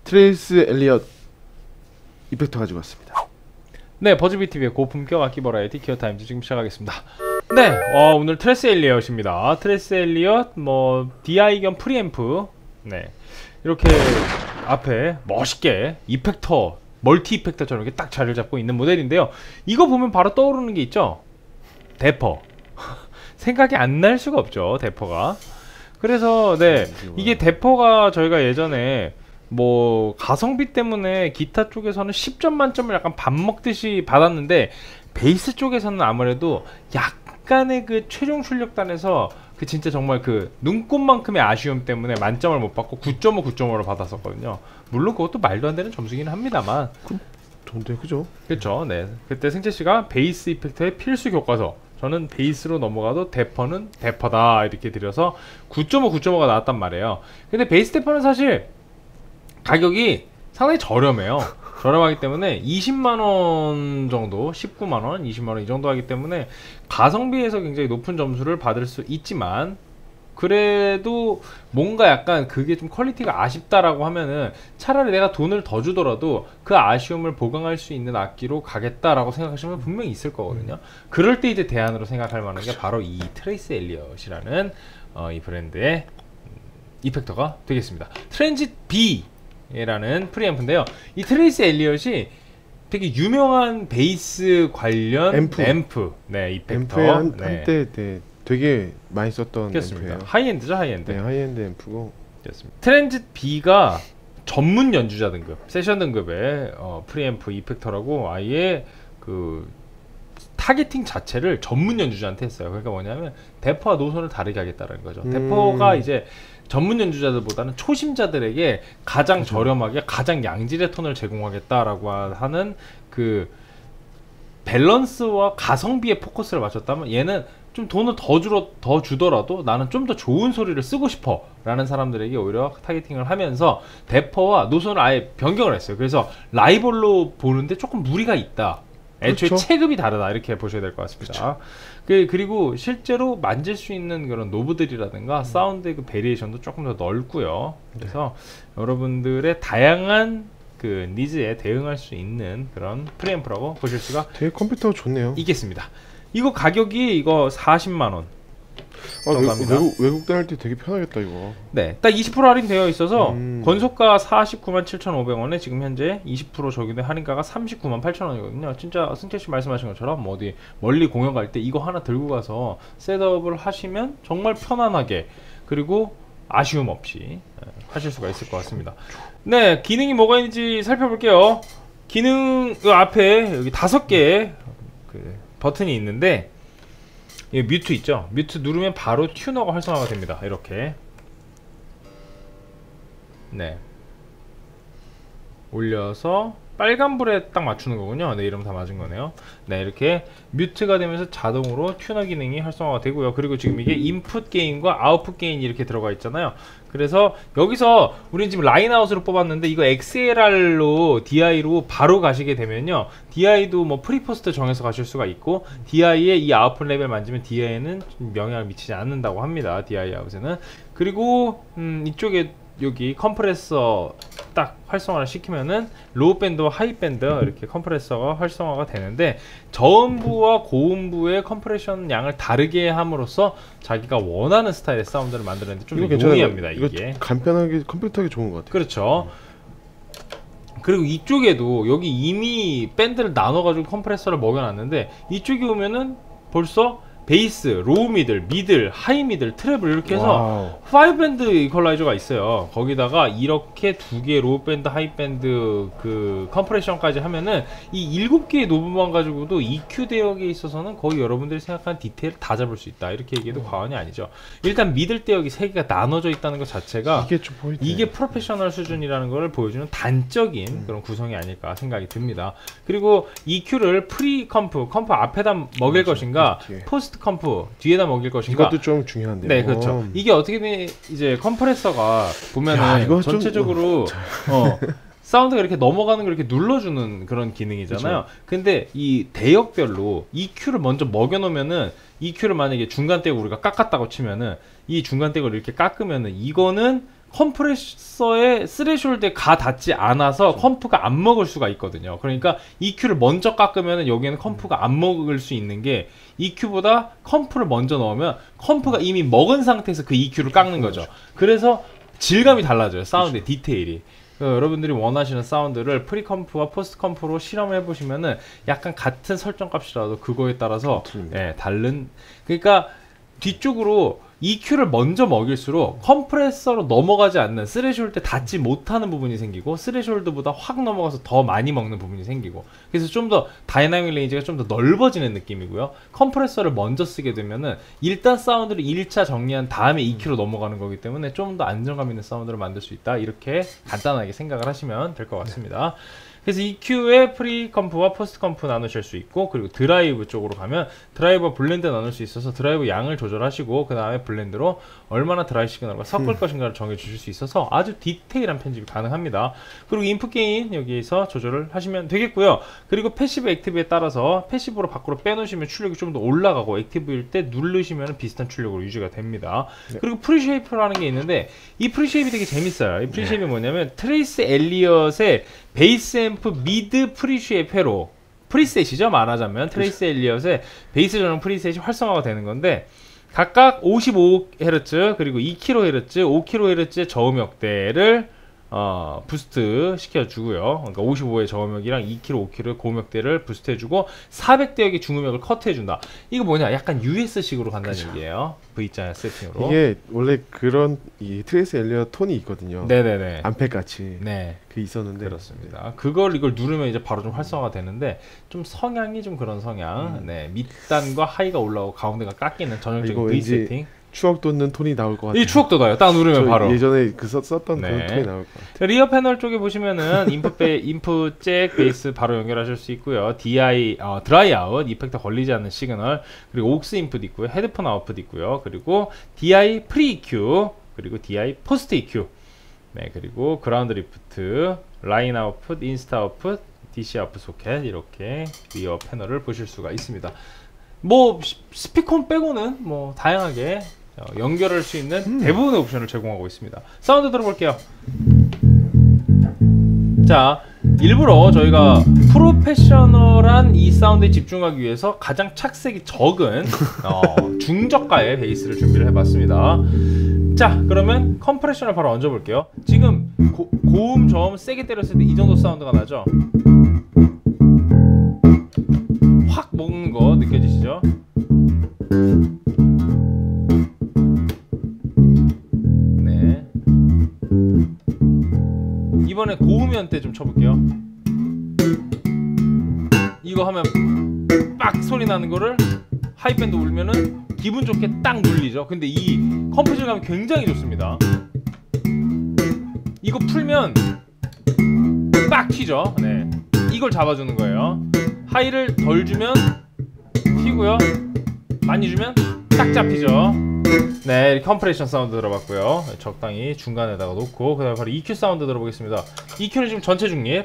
트레이스 엘리엇 이펙터 가지고 왔습니다. 네, 버즈비TV의 고품격 악기 버라이티 기어타임즈 지금 시작하겠습니다. 네, 오늘 트레이스 엘리엇입니다. 트레이스 엘리엇 DI 겸 프리앰프. 네, 이렇게 앞에 멋있게 이펙터, 멀티 이펙터처럼 이렇게 딱 자리를 잡고 있는 모델인데요. 이거 보면 바로 떠오르는 게 있죠. 대퍼. 생각이 안 날 수가 없죠, 대퍼가. 그래서 네, 이게 대퍼가 저희가 예전에 가성비 때문에 기타 쪽에서는 10점 만점을 약간 밥 먹듯이 받았는데, 베이스 쪽에서는 아무래도 약간의 그 최종 출력단에서 그 진짜 정말 그 눈꽃만큼의 아쉬움 때문에 만점을 못 받고 9.5, 9.5로 받았었거든요. 물론 그것도 말도 안 되는 점수긴 합니다만. 좋은데, 그죠? 그렇죠. 네. 그때 승채씨가 베이스 이펙터의 필수 교과서, 저는 베이스로 넘어가도 대퍼는 대퍼다 이렇게 드려서 9.5, 9.5가 나왔단 말이에요. 근데 베이스 대퍼는 사실 가격이 상당히 저렴해요. 저렴하기 때문에 20만원 정도, 19만원, 20만원 이 정도 하기 때문에 가성비에서 굉장히 높은 점수를 받을 수 있지만, 그래도 뭔가 약간 그게 좀 퀄리티가 아쉽다라고 하면은 차라리 내가 돈을 더 주더라도 그 아쉬움을 보강할 수 있는 악기로 가겠다라고 생각하시는 분 분명히 있을 거거든요. 그럴 때 이제 대안으로 생각할 만한 게 바로 이 트레이스 엘리엇이라는 이 브랜드의 이펙터가 되겠습니다. 트랜짓 B 라는 프리앰프인데요. 이 트레이스 엘리엇이 되게 유명한 베이스 관련 앰프. 네, 이펙터. 앰프에 한때 네, 되게 많이 썼던 그렇습니다. 앰프예요. 하이엔드죠, 하이엔드. 네, 하이엔드 앰프고. 그렇습니다. 트랜짓 B가 전문 연주자 등급, 세션 등급의 프리앰프 이펙터라고 아예 그 타겟팅 자체를 전문 연주자한테 했어요. 그러니까 뭐냐면 대포와 노선을 다르게 하겠다는 거죠. 대포가 이제 전문 연주자들보다는 초심자들에게 가장 저렴하게 가장 양질의 톤을 제공하겠다라고 하는 그 밸런스와 가성비에 포커스를 맞췄다면, 얘는 좀 돈을 더 주더라도 나는 좀 더 좋은 소리를 쓰고 싶어 라는 사람들에게 오히려 타겟팅을 하면서 대퍼와 노선을 아예 변경을 했어요. 그래서 라이벌로 보는데 조금 무리가 있다, 애초에 그렇죠. 체급이 다르다 이렇게 보셔야 될 것 같습니다. 그리고 실제로 만질 수 있는 그런 노브들이라든가 사운드의 그 베리에이션도 조금 더 넓고요. 그래서 여러분들의 다양한 그 니즈에 대응할 수 있는 그런 프리앰프라고 보실 수가 되게 컴퓨터가 좋네요. 있겠습니다. 이거 가격이 이거 40만원. 외국 다닐 때 되게 편하겠다 이거. 네, 딱 20% 할인되어 있어서 권속가 497,500원에 지금 현재 20% 적용된 할인가가 398,000원이거든요. 진짜 승채씨 말씀하신 것처럼 어디 멀리 공연 갈 때 이거 하나 들고 가서 셋업을 하시면 정말 편안하게, 그리고 아쉬움 없이 하실 수가 있을 것 같습니다. 네, 기능이 뭐가 있는지 살펴볼게요. 기능 앞에 여기 5개의 그 버튼이 있는데, 이 뮤트 있죠? 뮤트 누르면 바로 튜너가 활성화가 됩니다. 이렇게. 네. 올려서 빨간불에 딱 맞추는 거군요. 네, 이름 다 맞은 거네요. 네, 이렇게 뮤트가 되면서 자동으로 튜너 기능이 활성화가 되고요. 그리고 지금 이게 인풋 게인과 아웃풋 게인이 이렇게 들어가 있잖아요. 그래서 여기서 우리는 지금 라인아웃으로 뽑았는데, 이거 XLR로 DI로 바로 가시게 되면요, DI도 프리포스트 정해서 가실 수가 있고, DI의 이 아웃풋 레벨 만지면 DI에는 영향을 미치지 않는다고 합니다. DI 아웃에는. 그리고 이쪽에 여기 컴프레서 딱 활성화를 시키면은 로우 밴드와 하이 밴드 이렇게 컴프레서가 활성화가 되는데, 저음부와 고음부의 컴프레션 양을 다르게 함으로써 자기가 원하는 스타일의 사운드를 만드는데 좀 용이합니다. 이게 간편하게 컴퓨터하기 좋은 것 같아요. 그렇죠. 그리고 이쪽에도 여기 이미 밴드를 나눠가지고 컴프레서를 먹여놨는데, 이쪽에 오면은 벌써 베이스, 로우 미들, 미들, 하이 미들, 트래블 이렇게 해서 5밴드 이퀄라이저가 있어요. 거기다가 이렇게 2개의 로우 밴드, 하이 밴드 그 컴프레션까지 하면은 이 7개의 노브만 가지고도 EQ 대역에 있어서는 거의 여러분들이 생각하는 디테일을 다 잡을 수 있다, 이렇게 얘기해도 과언이 아니죠. 일단 미들 대역이 3개가 나눠져 있다는 것 자체가 이게 프로페셔널 수준이라는 걸 보여주는 단적인 그런 구성이 아닐까 생각이 듭니다. 그리고 EQ를 프리 컴프 앞에다 먹일 것인가, 포스트 컴프 뒤에다 먹일 것인가, 이것도 좀 중요한데요. 네, 그렇죠. 이게 어떻게 보면 이제 컴프레서가 보면은 전체적으로 사운드가 이렇게 넘어가는 걸 이렇게 눌러주는 그런 기능이잖아요. 그쵸. 근데 이 대역별로 EQ를 먼저 먹여놓으면은, EQ를 만약에 중간대고 우리가 깎았다고 치면은 이 중간대를 이렇게 깎으면은 이거는 컴프레서의 스레숄드에 가 닿지 않아서 컴프가 안 먹을 수가 있거든요. 그러니까 EQ를 먼저 깎으면 여기에는 컴프가 안 먹을 수 있는 게 EQ보다 컴프를 먼저 넣으면 컴프가 이미 먹은 상태에서 그 EQ를 깎는 거죠. 그래서 질감이 달라져요. 사운드의 디테일이. 여러분들이 원하시는 사운드를 프리컴프와 포스트컴프로 실험해 보시면은 약간 같은 설정 값이라도 그거에 따라서 다른, 그러니까 뒤쪽으로 EQ를 먼저 먹일수록 컴프레서로 넘어가지 않는 스레숄드에 닿지 못하는 부분이 생기고 스레숄드보다 확 넘어가서 더 많이 먹는 부분이 생기고, 그래서 좀 더 다이나믹 레인지가 좀 더 넓어지는 느낌이고요. 컴프레서를 먼저 쓰게 되면은 일단 사운드를 1차 정리한 다음에 EQ로 넘어가는 거기 때문에 좀 더 안정감 있는 사운드를 만들 수 있다, 이렇게 간단하게 생각을 하시면 될 것 같습니다. 그래서 EQ에 프리컴프와 포스트컴프 나누실 수 있고, 그리고 드라이브 쪽으로 가면 드라이브와 블렌드 나눌 수 있어서 드라이브 양을 조절하시고 그 다음에 블렌드로 얼마나 드라이 시그널과 섞을 것인가를 정해주실 수 있어서 아주 디테일한 편집이 가능합니다. 그리고 인풋 게인 여기에서 조절을 하시면 되겠고요. 그리고 패시브 액티브에 따라서 패시브로 밖으로 빼놓으시면 출력이 좀 더 올라가고, 액티브일 때 누르시면 비슷한 출력으로 유지가 됩니다. 그리고 프리쉐이프라는 게 있는데 이 프리쉐이프 되게 재밌어요. 이 프리쉐이프 뭐냐면 트레이스 엘리엇의 베이스 앰프 미드 프리쉐이프 회로, 프리셋이죠 말하자면. 트레이스 엘리엇의 베이스 전용 프리셋이 활성화가 되는 건데, 각각 55Hz 그리고 2kHz, 5kHz의 저음역대를 부스트 시켜주고요. 그러니까 55의 저음역이랑 2kg, 5kg의 고음역대를 부스트해주고 400대역의 중음역을 커트해준다. 이거 뭐냐? 약간 US식으로 간다는 얘기예요. V자 세팅으로. 이게 원래 그런 이 트레이스 엘리엇 톤이 있거든요. 네네네. 암펫 같이. 네. 그 있었는데. 그렇습니다. 이걸 누르면 이제 바로 좀 활성화가 되는데, 좀 성향이 좀 그런 성향. 네. 밑단과 하이가 올라오고 가운데가 깎이는 전형적인 V 세팅. 추억 돋는 톤이 나올 것 같아요. 이 추억 돋아요. 딱 누르면 바로. 예전에 썼던 그런 톤이 나올 것 같아요. 리어 패널 쪽에 보시면은 인풋 잭 베이스 바로 연결하실 수 있고요. 드라이 아웃, 이펙터 걸리지 않는 시그널, 그리고 옥스 인풋 있고요. 헤드폰 아웃풋 있고요. 그리고 DI 프리 EQ, 그리고 DI 포스트 EQ. 네, 그리고 그라운드 리프트, 라인 아웃풋, 인스타 아웃풋, DC 아웃풋 소켓, 이렇게 리어 패널을 보실 수가 있습니다. 뭐 스피커 빼고는 뭐 다양하게 연결할 수 있는 대부분의 옵션을 제공하고 있습니다. 사운드 들어볼게요. 자, 일부러 저희가 프로페셔널한 이 사운드에 집중하기 위해서 가장 착색이 적은 중저가의 베이스를 준비를 해봤습니다. 자, 그러면 컴프레션을 바로 얹어볼게요. 지금 고음 저음 세게 때렸을 때 이 정도 사운드가 나죠? 확 먹는 거 느껴지시죠? 네. 이번에 고음 연대 좀 쳐볼게요. 이거 하면 빡 소리 나는 거를 하이밴드 울면은 기분 좋게 딱 눌리죠. 근데 이 컴프 질감이 굉장히 좋습니다. 이거 풀면 빡 튀죠. 네. 이걸 잡아주는 거예요. 하이를 덜 주면 튀고요, 많이 주면 딱 잡히죠. 네, 컴프레션 사운드 들어봤고요. 적당히 중간에다가 놓고, 그 다음에 바로 EQ 사운드 들어보겠습니다. EQ는 지금 전체 중립.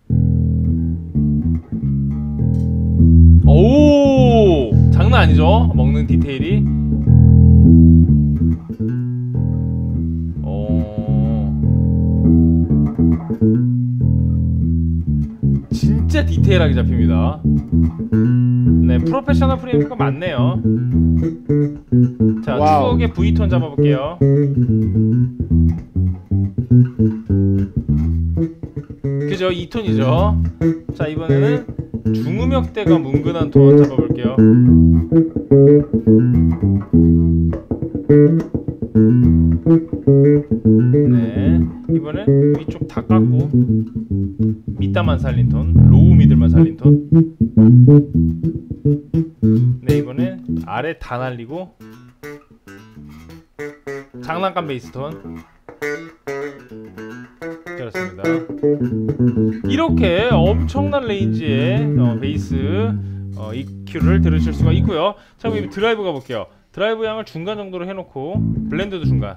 오, 장난 아니죠? 먹는 디테일이. 진짜 디테일하게 잡힙니다. 네, 프로페셔널 프리앰프가 많네요. 자, 추억의 V톤 잡아볼게요. 그죠? 2톤이죠. 자, 이번에는 중음역대가 뭉근한 톤 잡아볼게요. 네, 이번엔 위쪽 다 깎고 밑단만 살린 톤, 로우 미들만 살린 톤. 네, 이번엔 아래 다 날리고 장난감 베이스 톤. 그렇습니다. 이렇게 엄청난 레인지의 베이스 EQ를 들으실 수가 있고요. 자, 그럼 드라이브 가볼게요. 드라이브 양을 중간 정도로 해놓고, 블렌드도 중간.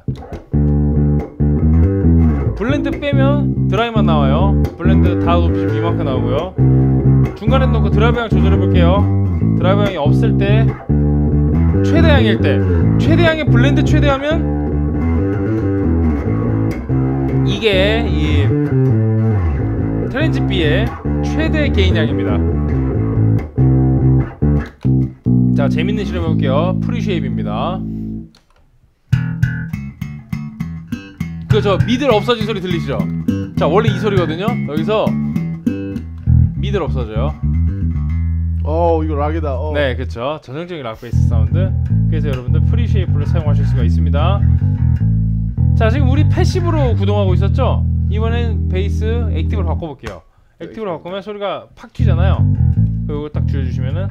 블렌드 빼면 드라이만 나와요. 블렌드 다 높이면 이만큼 나오고요. 중간에 놓고 드라이브 양 조절해 볼게요. 드라이브 양이 없을 때, 최대양일 때, 최대양의 블렌드 최대하면 이게 이 트렌즈 B의 최대 게인량입니다. 자, 재밌는 실험 해볼게요. 프리쉐입입니다. 저 미들 없어진 소리 들리시죠? 자, 원래 이 소리거든요. 여기서 미들 없어져요. 이거 락이다. 네, 그렇죠. 전형적인 락 베이스 사운드. 그래서 여러분들 프리쉐이프를 사용하실 수가 있습니다. 자, 지금 우리 패시브로 구동하고 있었죠? 이번엔 베이스 액티브로 바꿔볼게요. 액티브로 바꾸면 소리가 팍 튀잖아요. 그리고 딱 줄여주시면은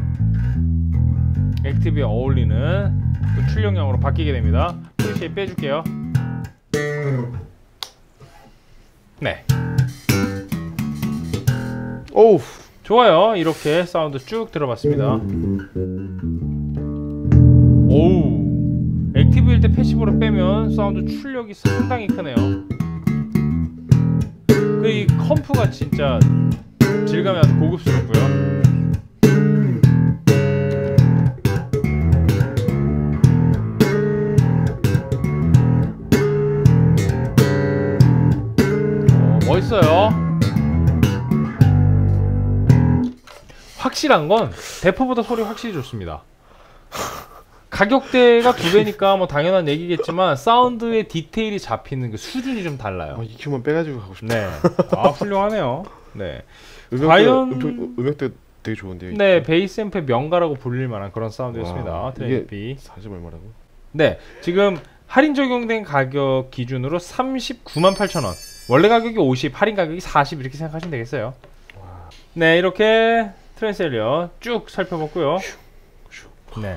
액티브에 어울리는 그 출력량으로 바뀌게 됩니다. 프리쉐이프 빼줄게요. 네. 오우. 좋아요. 이렇게 사운드 쭉 들어봤습니다. 오우. 액티브일 때 패시브로 빼면 사운드 출력이 상당히 크네요. 이 컴프가 진짜 질감이 아주 고급스럽고요. 멋있어요. 확실한 건 대포보다 소리 확실히 좋습니다. 가격대가 2배니까 뭐 당연한 얘기겠지만 사운드의 디테일이 잡히는 그 수준이 좀 달라요. EQ만 빼가지고 가고 싶다. 네, 아 훌륭하네요. 네, 음역대 되게 좋은데요. 네, 베이스 앰프의 명가라고 불릴 만한 그런 사운드였습니다. 트렌즈 B. 40 얼마라고? 네, 지금 할인 적용된 가격 기준으로 398,000원. 원래 가격이 50, 할인 가격이 40 이렇게 생각하시면 되겠어요. 네, 이렇게 트랜스엘리어 쭉 살펴봤고요. 네,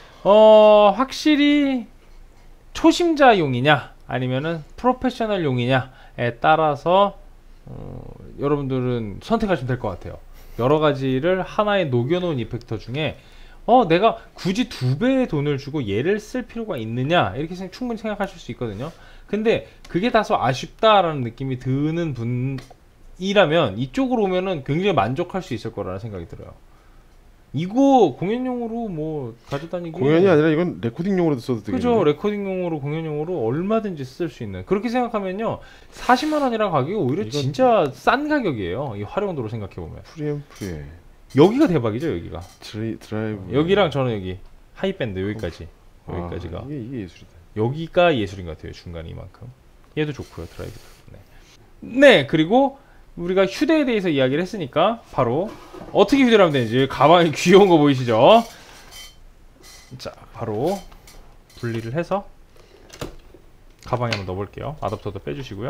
확실히 초심자용이냐 아니면은 프로페셔널용이냐에 따라서 여러분들은 선택하시면 될 것 같아요. 여러 가지를 하나에 녹여놓은 이펙터 중에 내가 굳이 2배의 돈을 주고 얘를 쓸 필요가 있느냐 이렇게 충분히 생각하실 수 있거든요. 근데 그게 다소 아쉽다라는 느낌이 드는 분이라면 이쪽으로 오면은 굉장히 만족할 수 있을 거라는 생각이 들어요. 이거 공연용으로 뭐 가져다니기 공연이 아니라 이건 레코딩용으로도 써도 되겠네요. 그죠. 레코딩용으로 공연용으로 얼마든지 쓸 수 있는 그렇게 생각하면요 40만원이라는 가격이 오히려 진짜 싼 가격이에요. 이 활용도로 생각해보면 프리앰프에 여기가 대박이죠. 여기가 드라이브 여기랑 저는 여기 하이밴드 여기까지 여기까지가 이게 예술이다. 여기가 예술인 것 같아요. 중간에 이만큼 얘도 좋고요. 드라이브도. 네, 그리고 우리가 휴대에 대해서 이야기를 했으니까 바로 어떻게 휴대를 하면 되는지 가방이 귀여운 거 보이시죠? 자, 바로 분리를 해서 가방에 한번 넣어볼게요. 아답터도 빼주시고요.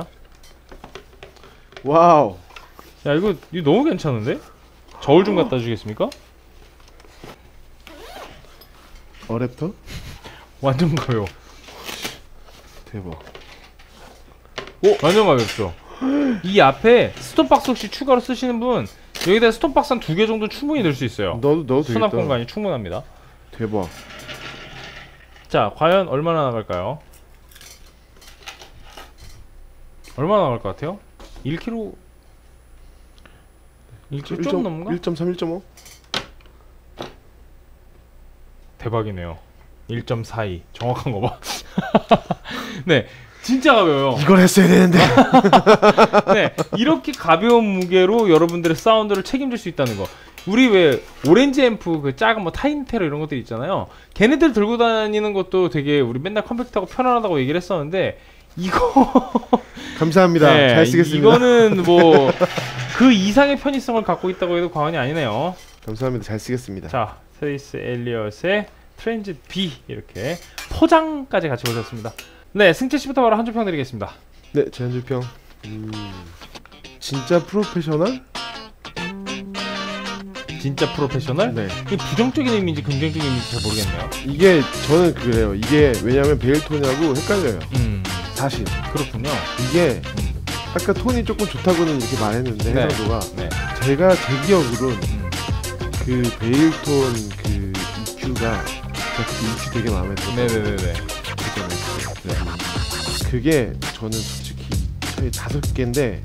와우. 야, 이거 너무 괜찮은데? 저울 좀 갖다 주겠습니까? 어댑터? 완전 가벼워. 대박. 완전 가볍죠? 이 앞에 스톤박스 혹시 추가로 쓰시는 분 여기다 스톤박스 한 2개 정도 충분히 넣을 수 있어요. 넣어도 수납 되겠다. 공간이 충분합니다. 대박. 자, 과연 얼마나 나갈까요? 얼마나 나갈 것 같아요? 1kg? 1kg 좀 넘는가? 1.3, 1.5? 대박이네요. 1.42 정확한 거 봐. 네, 진짜 가벼워요. 이걸 했어야 되는데. 네, 이렇게 가벼운 무게로 여러분들의 사운드를 책임질 수 있다는 거. 우리 왜 오렌지 앰프 그 작은 뭐 타인테러 이런 것들 있잖아요. 걔네들 들고 다니는 것도 되게 우리 맨날 컴팩트하고 편안하다고 얘기를 했었는데 이거 감사합니다. 네, 잘 쓰겠습니다. 이거는 뭐 그 이상의 편의성을 갖고 있다고 해도 과언이 아니네요. 감사합니다. 잘 쓰겠습니다. 자, 트레이스 엘리엇의 트렌즈 B 이렇게 포장까지 같이 보셨습니다. 네, 승채 씨부터 바로 한 줄 평 드리겠습니다. 네, 제 한 줄 평. 진짜 프로페셔널? 진짜 프로페셔널? 네. 이게 부정적인 의미인지 긍정적인 의미인지 잘 모르겠네요. 이게 저는 그래요. 이게 왜냐면 베일톤하고 헷갈려요. 사실. 그렇군요. 이게 아까 톤이 조금 좋다고는 이렇게 말했는데 네. 해상도가 네. 제가 제 기억으로는 그 베일톤 그 EQ가 그 EQ 되게 마음에 들어요. 네네네네. 그게 저는 솔직히 차이 5개인데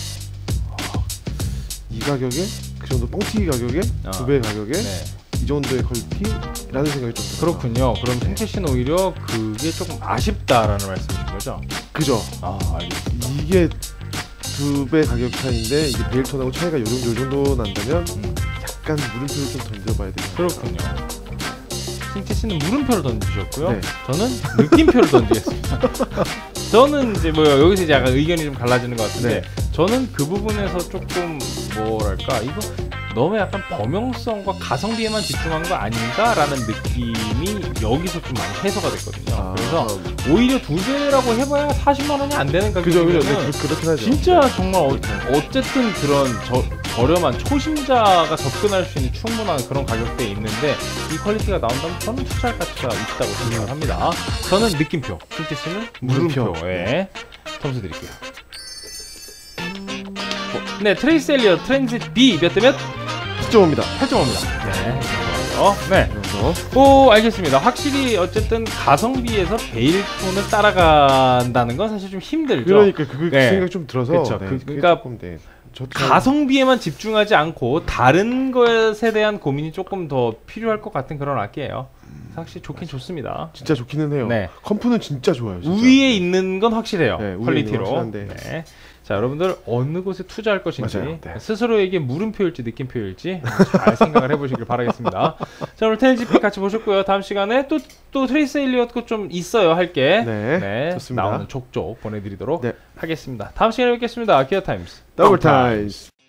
이 가격에 그 정도 뻥튀기 가격에 2배 가격에 네. 이 정도의 퀄리티라는 생각이 좀 들어요. 그렇군요. 그럼 승채 씨는 오히려 그게 조금 아쉽다라는 말씀이신 거죠? 그죠? 아, 알겠습니다. 이게 2배 가격 차이인데 이게 베일톤하고 차이가 요 정도 난다면 약간 물음표를 좀 던져봐야 돼요. 그렇군요. 승태 씨는 물음표를 던지셨고요. 네. 저는 느낌표를 던지겠습니다. 저는 이제 뭐 여기서 이제 약간 의견이 좀 갈라지는 것 같은데 저는 그 부분에서 조금 뭐랄까 이거 너무 약간 범용성과 가성비에만 집중한 거 아닌가라는 느낌이 여기서 좀 많이 해소가 됐거든요. 그래서 오히려 2배라고 해봐야 40만 원이 안 되는 그죠. 가격이면 네, 그렇긴 하죠. 진짜 정말 어쨌든 그런 저렴한 초심자가 접근할 수 있는 충분한 그런 가격대에 있는데 이 퀄리티가 나온다면 저는 투자할 가치가 있다고 생각을 합니다. 저는 느낌표, 승태 씨는 물음표에 점수 드릴게요. 네, 트레이스 엘리엇 트랜짓 B 몇 대 몇? 10.5입니다. 8.5입니다. 네, 네. 오, 알겠습니다. 확실히 어쨌든 가성비에서 베일톤을 따라간다는 건 사실 좀 힘들죠. 그러니까 그 네. 생각 좀 들어서 그쵸. 그러니까 조금, 가성비에만 집중하지 않고 다른 것에 대한 고민이 조금 더 필요할 것 같은 그런 악기예요. 확실히 좋긴 좋습니다. 진짜 좋기는 해요. 네. 컴프는 진짜 좋아요. 진짜. 위에 있는 건 확실해요. 네, 위에 퀄리티로. 있는 건 네. 자, 여러분들 어느 곳에 투자할 것인지 맞아요. 네. 스스로에게 물음표일지 느낌표일지 잘 생각을 해보시길 바라겠습니다. 자, 오늘 테일즈피 같이 보셨고요. 다음 시간에 또 트레이스 엘리엇 거 좀 있어요, 할게. 네, 좋습니다. 나오는 족족 보내드리도록 네. 하겠습니다. 다음 시간에 뵙겠습니다. 기아 타임스 더블 타임스.